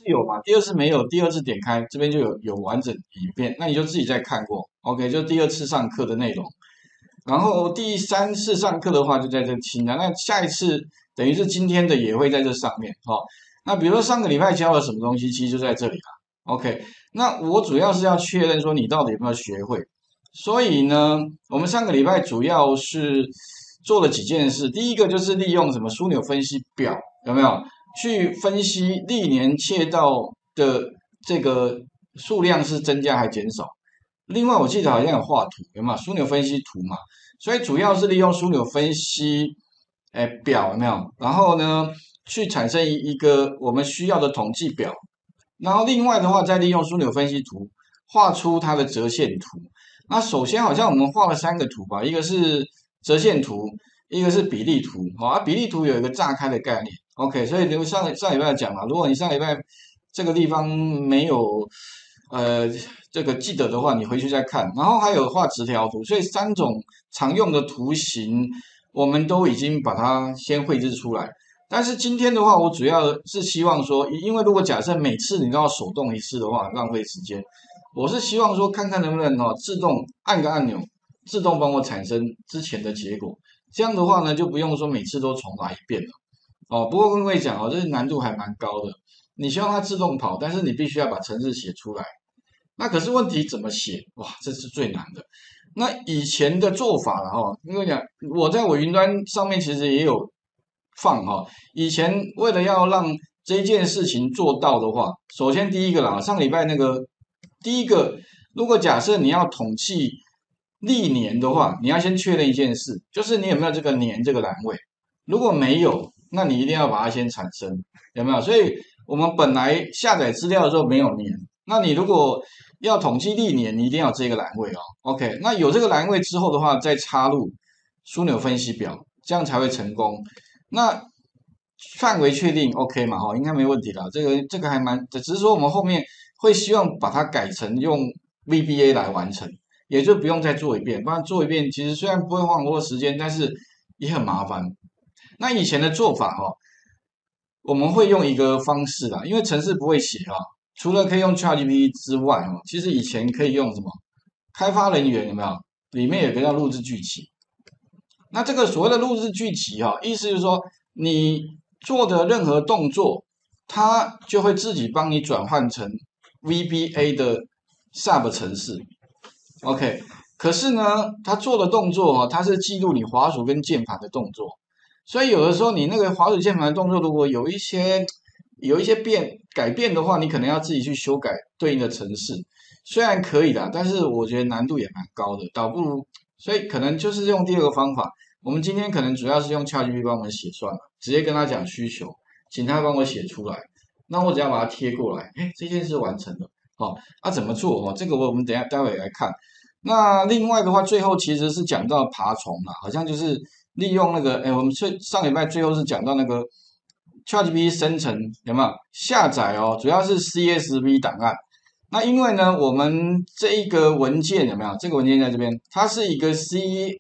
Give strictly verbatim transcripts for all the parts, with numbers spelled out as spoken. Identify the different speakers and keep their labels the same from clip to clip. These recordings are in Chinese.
Speaker 1: 次有嘛，第二次没有，第二次点开这边就有有完整影片，那你就自己再看过，OK，就第二次上课的内容。然后第三次上课的话就在这个清单，那下一次等于是今天的也会在这上面，哈、哦。那比如说上个礼拜教了什么东西，其实就在这里了，OK。那我主要是要确认说你到底有没有学会，所以呢，我们上个礼拜主要是做了几件事，第一个就是利用什么枢纽分析表，有没有？去分析历年窃盗的这个数量是增加还减少。另外，我记得好像有画图，有没有枢纽分析图嘛？所以主要是利用枢纽分析，哎，表有没有？然后呢，去产生一一个我们需要的统计表。然后另外的话，再利用枢纽分析图画出它的折线图。那首先好像我们画了三个图吧，一个是折线图，一个是比例图。好，啊，比例图有一个炸开的概念。OK，所以就上上礼拜讲了，如果你上礼拜这个地方没有呃这个记得的话，你回去再看。然后还有画直条图，所以三种常用的图形我们都已经把它先绘制出来。但是今天的话，我主要是希望说，因为如果假设每次你都要手动一次的话，浪费时间。我是希望说，看看能不能哦，自动按个按钮，自动帮我产生之前的结果。这样的话呢，就不用说每次都重来一遍了。哦，不过跟各位讲哦，这难度还蛮高的。你希望它自动跑，但是你必须要把程式写出来。那可是问题怎么写？哇，这是最难的。那以前的做法了哈，跟我讲，我在我云端上面其实也有放哈。以前为了要让这件事情做到的话，首先第一个啦，上礼拜那个第一个，如果假设你要统计历年的话，你要先确认一件事，就是你有没有这个年这个栏位。如果没有，那你一定要把它先产生，有没有？所以我们本来下载资料的时候没有年，那你如果要统计历年，你一定要有这个栏位哦。OK，那有这个栏位之后的话，再插入枢纽分析表，这样才会成功。那范围确定 OK 嘛？哈，应该没问题啦。这个这个还蛮，只是说我们后面会希望把它改成用 V B A 来完成，也就不用再做一遍。不然做一遍其实虽然不会花很多时间，但是也很麻烦。那以前的做法哈、哦，我们会用一个方式啦，因为程式不会写啊，除了可以用 ChatGPT 之外哦，其实以前可以用什么？开发人员有没有？里面有个叫录制剧集。那这个所谓的录制剧集哈、哦，意思就是说你做的任何动作，它就会自己帮你转换成 V B A 的 sub 程式。OK，可是呢，它做的动作哈、哦，它是记录你滑鼠跟键盘的动作。所以有的时候你那个滑鼠键盘的动作，如果有一些有一些变改变的话，你可能要自己去修改对应的程式。虽然可以的，但是我觉得难度也蛮高的，倒不如，所以可能就是用第二个方法。我们今天可能主要是用 ChatGPT 帮我们写算了，直接跟他讲需求，请他帮我写出来，那我只要把它贴过来，哎，这件事完成了。好、哦，啊怎么做哦？这个我们等一下待会来看。那另外的话，最后其实是讲到爬虫啦，好像就是利用那个，哎，我们最上礼拜最后是讲到那个 ChatGPT 生成有没有下载哦？主要是 C S V 档案。那因为呢，我们这一个文件有没有？这个文件在这边，它是一个 C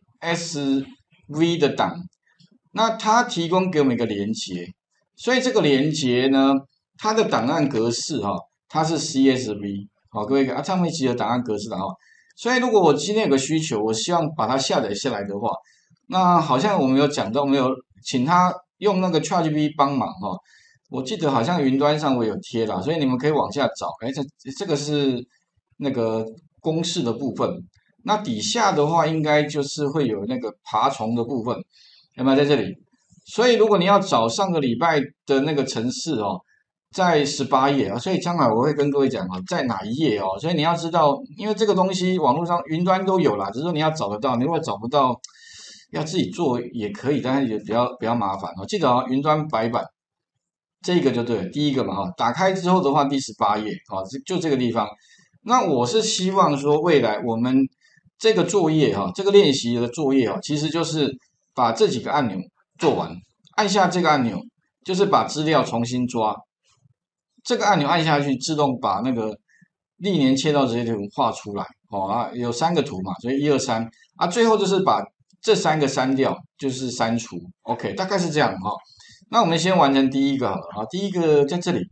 Speaker 1: S V 的档，那它提供给我们一个连接，所以这个连接呢，它的档案格式哈、哦，它是 C S V。好，各位啊，上面集的档案格式的哈。所以如果我今天有个需求，我希望把它下载下来的话，那好像我们有讲到，没有请他用那个 ChatGPT 帮忙哈、哦。我记得好像云端上我有贴啦，所以你们可以往下找。哎，这这个是那个公式的部分。那底下的话，应该就是会有那个爬虫的部分，有没有在这里？所以如果你要找上个礼拜的那个程式哦，在十八页啊，所以将来我会跟各位讲啊，在哪一页哦。所以你要知道，因为这个东西网络上云端都有啦，只是说你要找得到。你如果找不到，要自己做也可以，但是也比较比较麻烦哦。记得啊，云端白板。这个就对了，第一个嘛哈，打开之后的话，第十八页啊，就这个地方。那我是希望说，未来我们这个作业哈，这个练习的作业哈，其实就是把这几个按钮做完，按下这个按钮，就是把资料重新抓。这个按钮按下去，自动把那个历年切到这些图画出来。哦啊，有三个图嘛，所以一二三啊，最后就是把这三个删掉，就是删除。OK，大概是这样哈。那我们先完成第一个好了啊，第一个在这里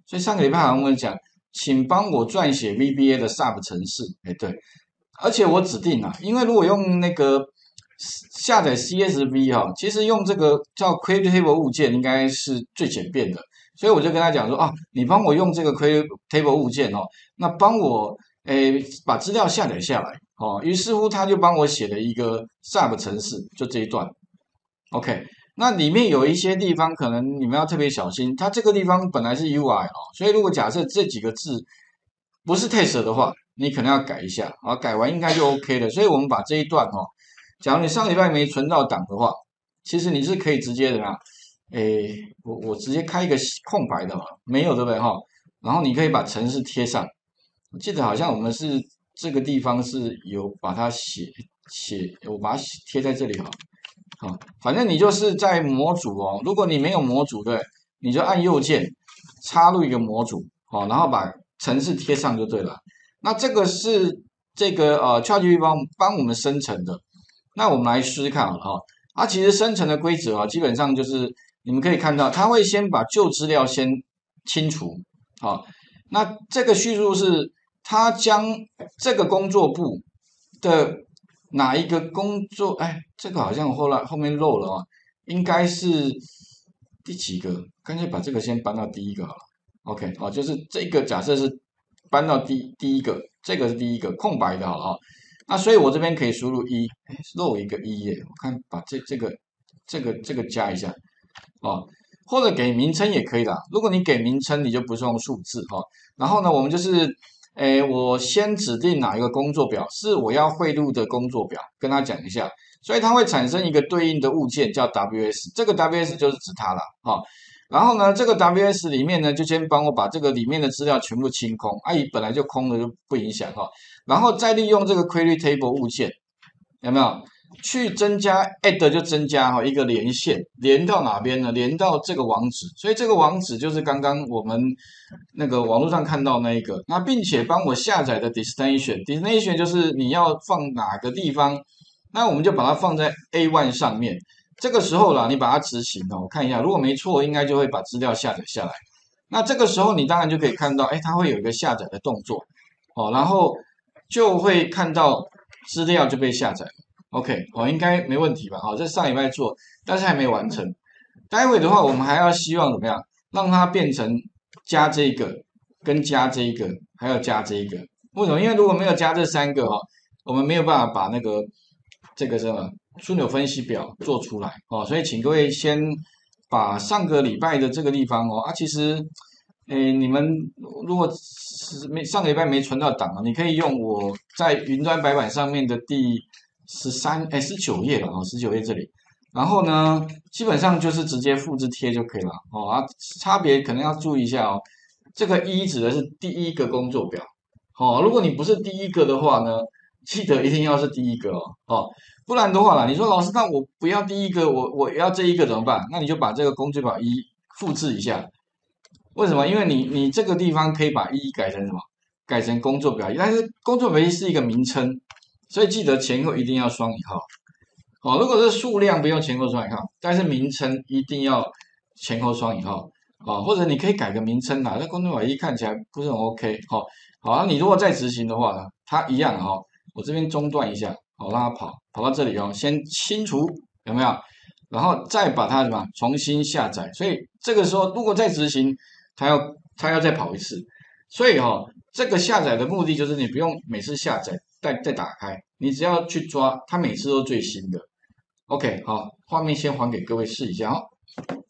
Speaker 1: 所以上个礼拜好像我们讲，请帮我撰写 V B A 的 Sub 程式，哎对，而且我指定啊，因为如果用那个下载 C S V 哈、哦，其实用这个叫 Create Table 物件应该是最简便的，所以我就跟他讲说啊，你帮我用这个 Create Table 物件哦，那帮我诶把资料下载下来哦，于是乎他就帮我写了一个 Sub 程式，就这一段 ，OK。那里面有一些地方可能你们要特别小心，它这个地方本来是 U I 哦，所以如果假设这几个字不是 text 的话，你可能要改一下啊，改完应该就 OK 了。所以我们把这一段哦，假如你上礼拜没存到档的话，其实你是可以直接的啊，诶，我我直接开一个空白的嘛，没有对不对哈？然后你可以把程式贴上，我记得好像我们是这个地方是有把它写写，我把它贴在这里哈。好，反正你就是在模组哦。如果你没有模组，对，你就按右键插入一个模组，好，然后把程式贴上就对了。那这个是这个呃 ChatGPT 帮帮我们生成的。那我们来试试看好了哈。它其实生成的规则啊，基本上就是你们可以看到，它会先把旧资料先清除，好，那这个叙述是它将这个工作簿的哪一个工作？哎，这个好像后来后面漏了啊，应该是第几个？干脆把这个先搬到第一个好了。OK，哦，就是这个假设是搬到第第一个，这个是第一个空白的，好哈。那所以我这边可以输入一，哎，漏一个一耶。我看把这这个这个这个加一下，哦，或者给名称也可以啦。如果你给名称，你就不是用数字哈。然后呢，我们就是。诶，我先指定哪一个工作表是我要汇入的工作表，跟他讲一下，所以它会产生一个对应的物件叫 W S， 这个 W S 就是指它了，哈、哦。然后呢，这个 W S 里面呢，就先帮我把这个里面的资料全部清空，啊，本来就空了就不影响哈、哦。然后再利用这个 Query Table 物件，有没有？去增加 add 就增加哈一个连线，连到哪边呢？连到这个网址，所以这个网址就是刚刚我们那个网络上看到那一个，那并且帮我下载的 destination，destination 就是你要放哪个地方，那我们就把它放在 A 一 上面。这个时候啦，你把它执行哦，我看一下，如果没错，应该就会把资料下载下来。那这个时候你当然就可以看到，哎，它会有一个下载的动作，哦，然后就会看到资料就被下载了。OK， 哦，应该没问题吧？好，这上礼拜做，但是还没完成。待会的话，我们还要希望怎么样，让它变成加这个，跟加这一个，还要加这一个。为什么？因为如果没有加这三个哈，我们没有办法把那个这个什么枢纽分析表做出来哦。所以请各位先把上个礼拜的这个地方哦，啊，其实，诶，你们如果是没上个礼拜没存到档啊，你可以用我在云端白板上面的第十三哎十九页了哦，十九页这里，然后呢，基本上就是直接复制贴就可以了哦啊，差别可能要注意一下哦。这个一指的是第一个工作表，哦，如果你不是第一个的话呢，记得一定要是第一个哦，哦，不然的话啦，你说老师，那我不要第一个，我我要这一个怎么办？那你就把这个工作表一复制一下，为什么？因为你你这个地方可以把一改成什么？改成工作表一，但是工作表一是一个名称。所以记得前后一定要双引号，哦，如果是数量不用前后双引号，但是名称一定要前后双引号，哦，或者你可以改个名称啦，那工作表一看起来不是很 OK，好、哦，好，那你如果再执行的话呢，它一样哈、哦，我这边中断一下，好、哦，让它跑，跑到这里哦，先清除有没有？然后再把它什么重新下载，所以这个时候如果再执行，它要它要再跑一次，所以哈、哦，这个下载的目的就是你不用每次下载。再再打开，你只要去抓，它每次都最新的。OK，好，画面先还给各位试一下哦。